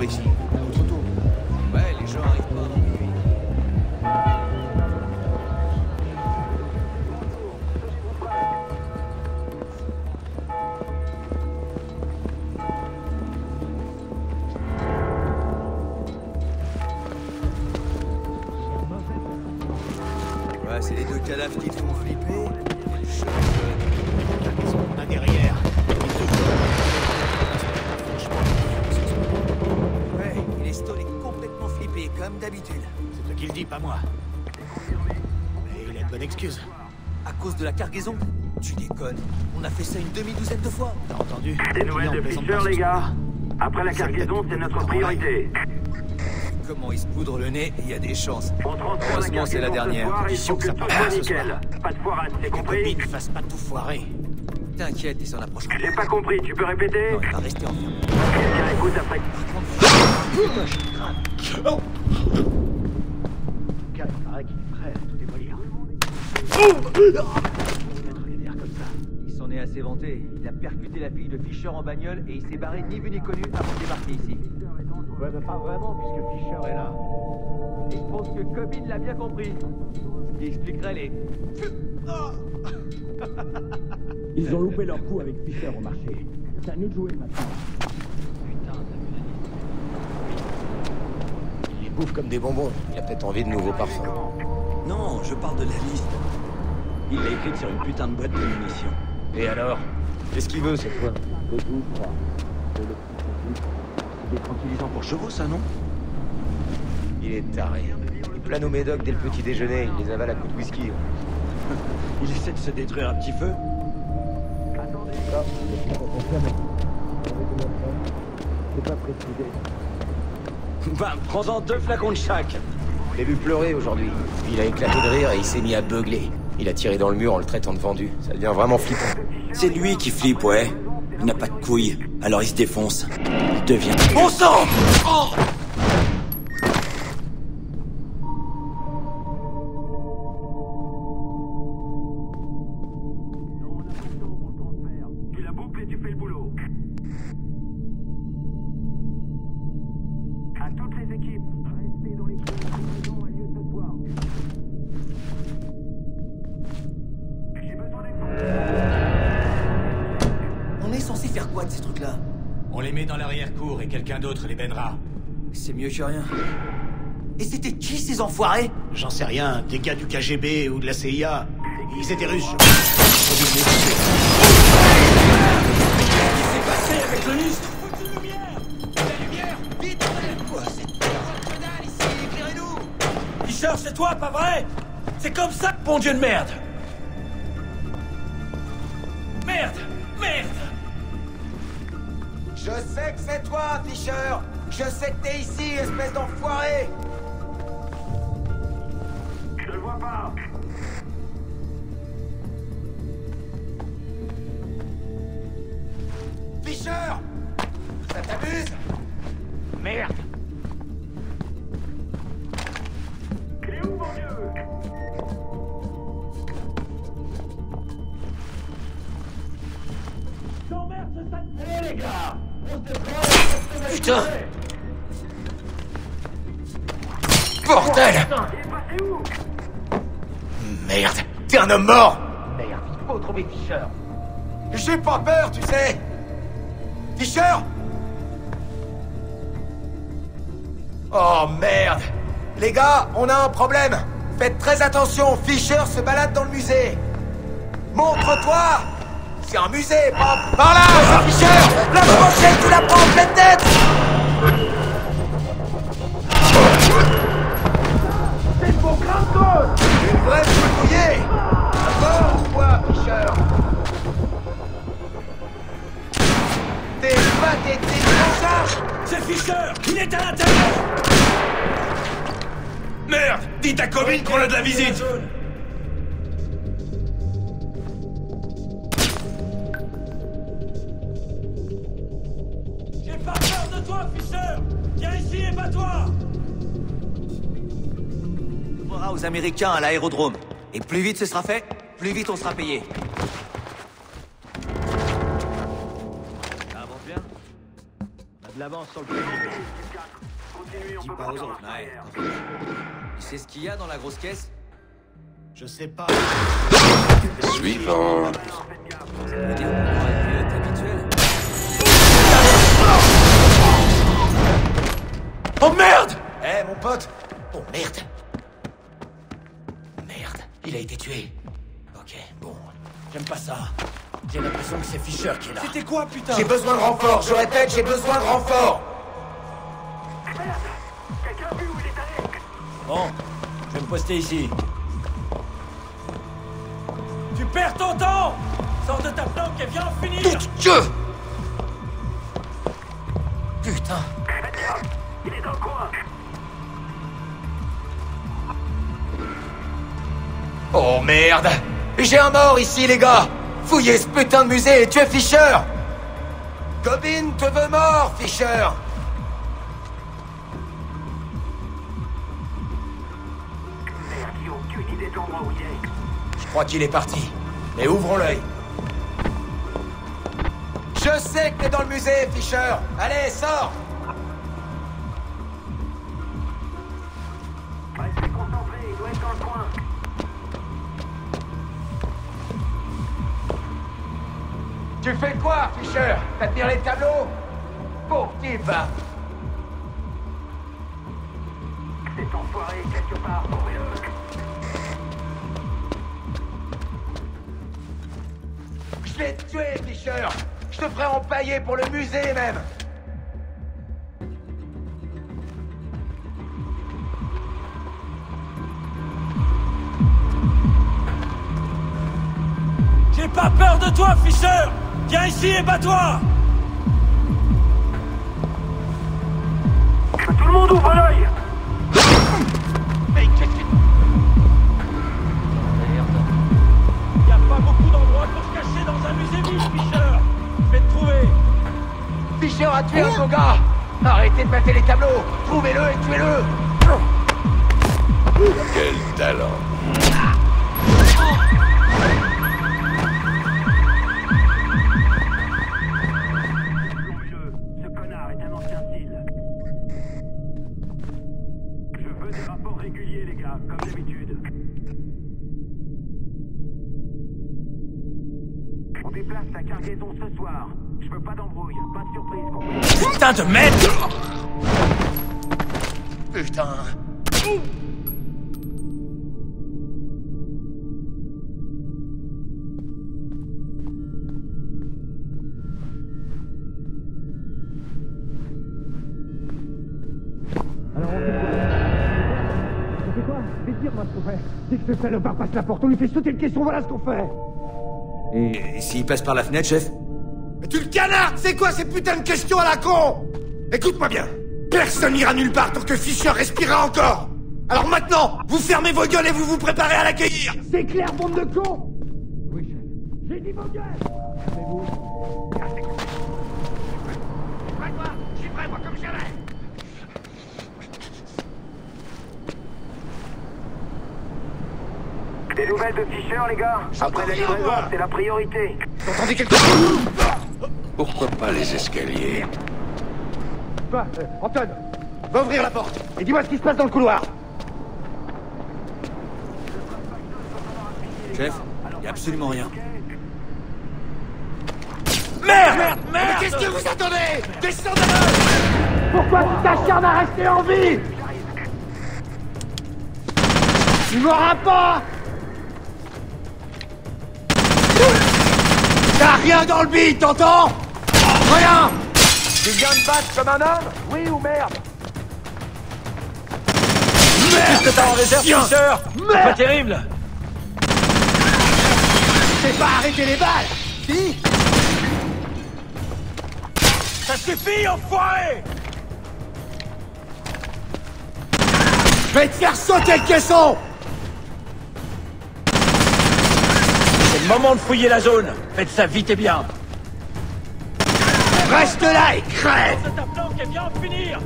ici. À notre tour. Ouais, les gens arrivent pas. Ouais, c'est les deux cadavres qui te font flipper. On a derrière. Ouais, et les Stones est complètement flippé, comme d'habitude. C'est toi qui le dis, pas moi. Mais il a de bonnes excuses. À cause de la cargaison? Tu déconnes. On a fait ça une demi-douzaine de fois. T'as entendu? Des nouvelles de Fisher, les gars? Après la cargaison, c'est notre priorité. Comment il se poudre le nez, il y a des chances. On transforme la Heureusement, c'est la cargaison ce dernière. soir, il Condition faut que que ça tout passe soit ce soir. nickel. Pas de foirade, c'est Que compris? Copine fasse pas tout foirer. T'inquiète, il s'en approche. J'ai pas compris, tu peux répéter? Non, il va rester enfermé. Tiens, écoute, après... Gars, il paraît qu'il est prêt à tout démolir. Il s'en est assez vanté. Il a percuté la fille de Fisher en bagnole et il s'est barré ni vu ni connu avant de débarquer ici. Ouais, mais pas vraiment, puisque Fisher est là. Et je pense que Cobbin l'a bien compris. Ce qui expliquerait les... Ils ont loupé leur coup avec Fisher au marché. C'est à nous de jouer maintenant. Putain, Il les bouffe comme des bonbons. Il a peut-être envie de nouveaux parfums. Non, je parle de la liste. Il l'a écrite sur une putain de boîte de munitions. Et alors? Qu'est-ce qu'il veut cette fois? C'est tout, je crois. Des tranquillisants pour chevaux, ça, non? Il est taré. Il plane au médoc dès le petit déjeuner. Il les avale à coups de whisky. Il essaie de se détruire un petit feu. C'est pas précisé. Ben, prends-en 2 flacons de chaque. Je l'ai vu pleurer aujourd'hui. Il a éclaté de rire et il s'est mis à beugler. Il a tiré dans le mur en le traitant de vendu. Ça devient vraiment flippant. C'est lui qui flippe, ouais. Il n'a pas de couilles, alors il se défonce. Il devient... Bon sang! Oh! Tu la boucles et tu fais le boulot. À toutes les équipes, restez dans les cours. La a lieu ce soir. J'ai besoin des... On est censé faire quoi de ces trucs-là? On les met dans l'arrière-cour et quelqu'un d'autre les mènera. C'est mieux que rien. Et c'était qui ces enfoirés? J'en sais rien, des gars du KGB ou de la CIA. Ils étaient russes. Qu'est-ce qui s'est passé avec le ministre? Fisher, c'est toi, pas vrai? C'est comme ça, bon Dieu de merde! Merde! Merde! Je sais que c'est toi, Fisher. Je sais que t'es ici, espèce d'enfoiré. Je le vois pas. Fisher! Ça t'amuse? Merde! Il est où, mon Dieu? Putain! Bordel! Il est passé où? Merde! T'es un homme mort! Merde, il faut trouver Fisher. J'ai pas peur, tu sais! Fisher! Oh merde! Les gars, on a un problème! Faites très attention, Fisher se balade dans le musée! Montre-toi! C'est un musée, pas... Par là, c'est Fisher! La prochaine, tu la prends en pleine tête! C'est pour Granton! Une vraie poule mouillée! D'accord ou quoi, Fisher? T'es pathétique, mon ça! C'est Fisher! Il est à l'intérieur! Merde! Dites à Cobbin qu'on a de la visite! J'ai pas peur de toi, Fisher! Viens ici et bats-toi! On ira aux Américains à l'aérodrome. Et plus vite ce sera fait, plus vite on sera payé. Ça avance bien? On a de la avance sur le plan. Continuez, on Dis peut pas aux partir en autres, ouais. arrière. Tu sais ce qu'il y a dans la grosse caisse? Je sais pas. Suivant. Ça veut dire qu'on aura le pilote habituel. Oh merde! Eh, mon pote! Oh merde! Merde, il a été tué. Ok, bon. J'aime pas ça. J'ai l'impression que c'est Fisher qui est là. C'était quoi, putain? J'ai besoin de renfort, je répète, j'ai besoin de renfort! Quelqu'un a vu où il est allé? Bon, je vais me poster ici. Tu perds ton temps! Sors de ta planque et viens en finir! Dieu! Putain! Il est dans le coin. Oh merde! J'ai un mort ici, les gars! Fouillez ce putain de musée et tuez Fisher! Gobin te veut mort, Fisher! Merde, j'ai aucune idée de l'endroit où il est. Je crois qu'il est parti. Mais ouvrons l'œil. Je sais que t'es dans le musée, Fisher! Allez, sors! Restez concentrés, il doit être dans le coin. Tu fais quoi, Fisher? T'admires les tableaux? Pauvre type, va! Cet enfoiré est quelque part, trouvez-le. Je vais te tuer, Fisher! Je te ferai empailler pour le musée, même! J'ai pas peur de toi, Fisher! Viens ici et bats-toi! Tout le monde ouvre l'œil. Mais qu'est-ce que... Y a pas beaucoup d'endroits pour se cacher dans un musée vide, Fisher! Je vais te trouver! Fisher a tué un de nos gars! Arrêtez de mater les tableaux! Trouvez-le et tuez-le! Quel talent. Plongez-le. Ce connard est un ancien style. Je veux des rapports réguliers, les gars, comme d'habitude. On déplace la cargaison ce soir. Je veux pas d'embrouille, pas de surprise, compris? Putain de merde! Putain! Alors on fait quoi? Vite dire moi ce qu'on fait. Dès que ce salopard passe la porte, on lui fait sauter le caisson, voilà ce qu'on fait. Et s'il passe par la fenêtre, chef? Mais tu le canardes! C'est quoi ces putains de questions à la con? Écoute-moi bien! Personne n'ira nulle part tant que Fisher respirera encore! Alors maintenant, vous fermez vos gueules et vous vous préparez à l'accueillir! C'est clair, bande de cons! Oui, chef. J'ai dit vos gueules! Fermez-vous. Je suis prêt, moi, comme jamais! Des nouvelles de Fisher, les gars? Après la livraison, c'est la priorité. Vous entendez quelque chose? Pourquoi pas les escaliers? Quoi Anton, va ouvrir la porte et dis-moi ce qui se passe dans le couloir. Chef, y a absolument rien. Merde! Mais qu'est-ce que vous attendez? Descendez-le! Pourquoi tu t'acharnes à rester en vie? Tu m'auras pas! T'as rien dans le bide, t'entends? Rien! Tu viens de battre comme un homme? Oui ou merde? Qu'est-ce que t'as en réserve, Fisher? C'est pas terrible! C'est pas arrêter les balles! Si? Ça suffit, enfoiré! Je vais te faire sauter le caisson! C'est le moment de fouiller la zone. Faites ça vite et bien. Reste là et crève! C'est ta planque et viens en finir!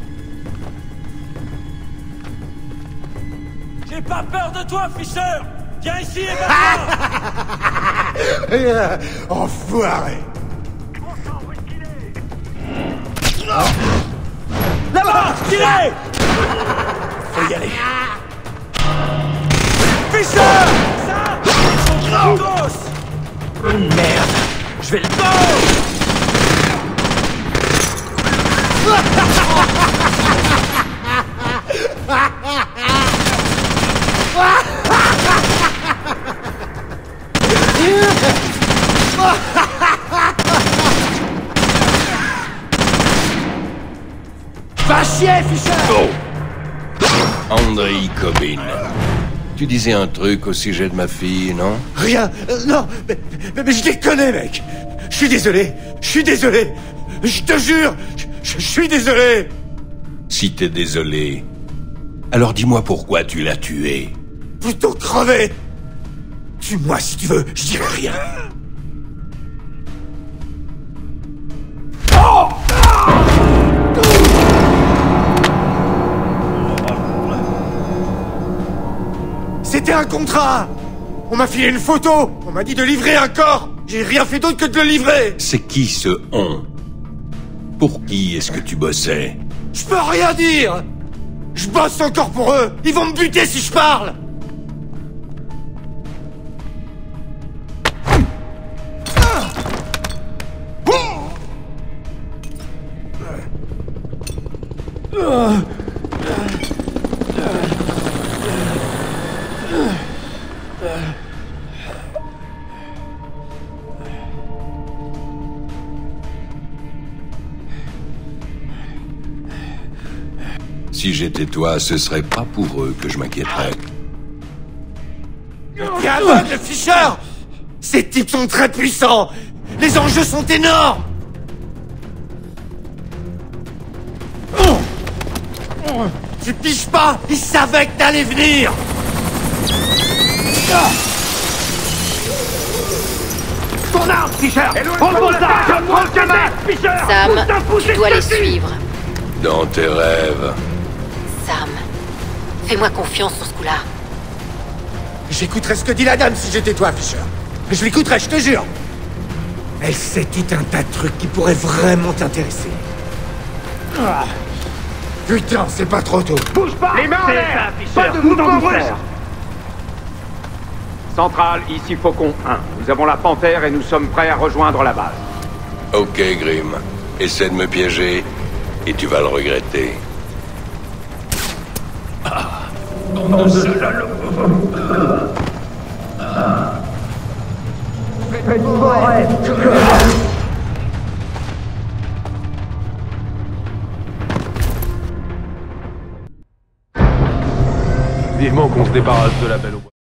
J'ai pas peur de toi, Fisher! Viens ici et bats-toi. Enfoiré! Là-bas, tirez. Faut y aller. Fisher. Ça, ils sont gosses. Merde! Je vais le... Va chier, Fisher! Oh! Andrei Kobin. Tu disais un truc au sujet de ma fille, non? Rien! Non! Mais je déconne, mec! Je suis désolé! Je te jure! Je suis désolé! Si t'es désolé, alors dis-moi pourquoi tu l'as tuée. Plutôt crever! Tue-moi si tu veux, je dirai rien! C'était un contrat! On m'a filé une photo! On m'a dit de livrer un corps! J'ai rien fait d'autre que de le livrer! C'est qui ce on? Pour qui est-ce que tu bossais? Je peux rien dire! Je bosse encore pour eux! Ils vont me buter si je parle! Si j'étais toi, ce serait pas pour eux que je m'inquiéterais. T'es aveugle, Fisher! Ces types sont très puissants! Les enjeux sont énormes! Tu piges pas! Ils savaient que t'allais venir! Ton arme, Fisher! On pose ça! Je prends le chemin! Fisher! Sam, tu dois les suivre. Dans tes rêves. Sam, fais-moi confiance sur ce coup-là. J'écouterais ce que dit la dame si j'étais toi, Fisher. Je l'écouterais, je te jure. Elle sait tout un tas de trucs qui pourraient vraiment t'intéresser. Ah. Putain, c'est pas trop tôt. Bouge pas! Les mains en l'air! Pas de mouvement brusque! Centrale, ici Faucon 1. Nous avons la Panthère et nous sommes prêts à rejoindre la base. Ok, Grim. Essaie de me piéger et tu vas le regretter. Vivement qu'on se débarrasse de la belle au bois.